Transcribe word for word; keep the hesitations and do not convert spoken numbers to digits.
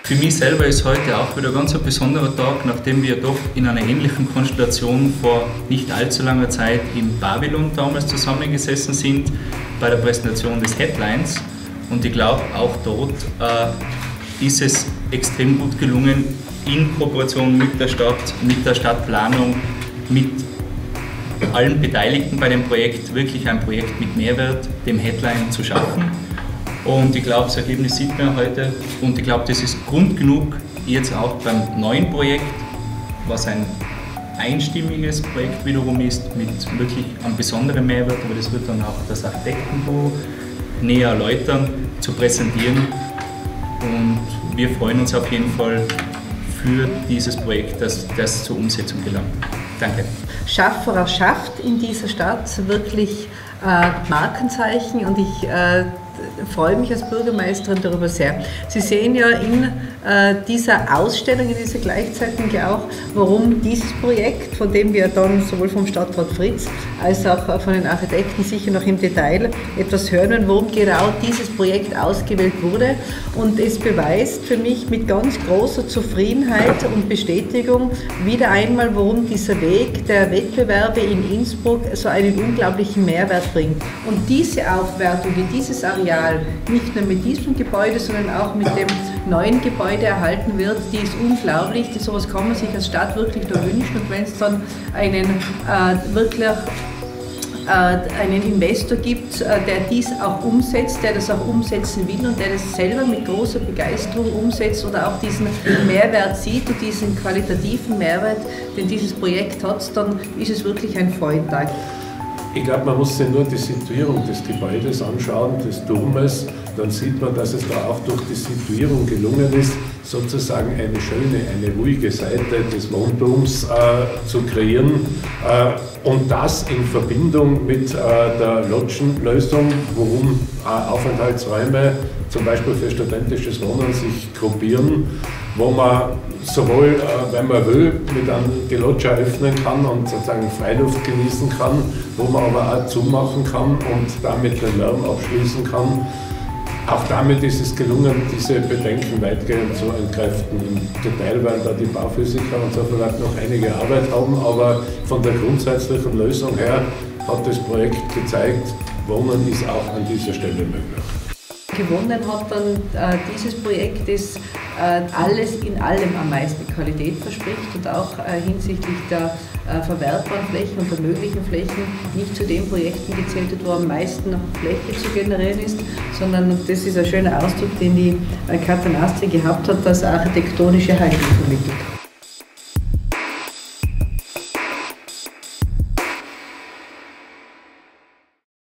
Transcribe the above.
Für mich selber ist heute auch wieder ganz ein besonderer Tag, nachdem wir doch in einer ähnlichen Konstellation vor nicht allzu langer Zeit in Babylon damals zusammengesessen sind bei der Präsentation des Headlines. Und ich glaube, auch dort äh, ist es extrem gut gelungen, in Kooperation mit der Stadt, mit der Stadtplanung, mit allen Beteiligten bei dem Projekt wirklich ein Projekt mit Mehrwert, dem Headline zu schaffen. Und ich glaube, das Ergebnis sieht man heute und ich glaube, das ist Grund genug, jetzt auch beim neuen Projekt, was ein einstimmiges Projekt wiederum ist, mit wirklich einem besonderen Mehrwert, aber das wird dann auch das Architektenbüro näher erläutern, zu präsentieren. Und wir freuen uns auf jeden Fall für dieses Projekt, dass das zur Umsetzung gelangt. Danke. Schafferer schafft in dieser Stadt wirklich äh, Markenzeichen und ich äh, freue mich als Bürgermeisterin darüber sehr. Sie sehen ja in äh, dieser Ausstellung, in dieser gleichzeitigen auch, warum dieses Projekt, von dem wir dann sowohl vom Stadtrat Fritz als auch von den Architekten sicher noch im Detail etwas hören werden, warum genau dieses Projekt ausgewählt wurde. Und es beweist für mich mit ganz großer Zufriedenheit und Bestätigung wieder einmal, warum dieser Weg der Wettbewerbe in Innsbruck so einen unglaublichen Mehrwert bringt. Und diese Aufwertung, die dieses Areal nicht nur mit diesem Gebäude, sondern auch mit dem neuen Gebäude erhalten wird, die ist unglaublich. So etwas kann man sich als Stadt wirklich nur wünschen. Und wenn es dann einen äh, wirklich äh, einen Investor gibt, äh, der dies auch umsetzt, der das auch umsetzen will und der das selber mit großer Begeisterung umsetzt oder auch diesen Mehrwert sieht und diesen qualitativen Mehrwert, den dieses Projekt hat, dann ist es wirklich ein Freudentag. Ich glaube, man muss sich nur die Situierung des Gebäudes anschauen, des Domes, dann sieht man, dass es da auch durch die Situierung gelungen ist, sozusagen eine schöne, eine ruhige Seite des Wohnturms äh, zu kreieren. Äh, und das in Verbindung mit äh, der Lodgenlösung, worum äh, Aufenthaltsräume zum Beispiel für studentisches Wohnen sich gruppieren, wo man sowohl, äh, wenn man will, mit einem die Loggia öffnen kann und sozusagen Freiluft genießen kann, wo man aber auch zumachen kann und damit den Lärm abschließen kann. Auch damit ist es gelungen, diese Bedenken weitgehend zu entkräften. Im Detail werden da die Bauphysiker und so vielleicht noch einige Arbeit haben, aber von der grundsätzlichen Lösung her hat das Projekt gezeigt, Wohnen ist auch an dieser Stelle möglich. Gewonnen hat dann äh, dieses Projekt, das äh, alles in allem am meisten Qualität verspricht und auch äh, hinsichtlich der äh, verwertbaren Flächen und der möglichen Flächen nicht zu den Projekten gezählt wird, wo am meisten noch Fläche zu generieren ist, sondern das ist ein schöner Ausdruck, den die äh, Katrin Astri gehabt hat, dass architektonische Heilung vermittelt.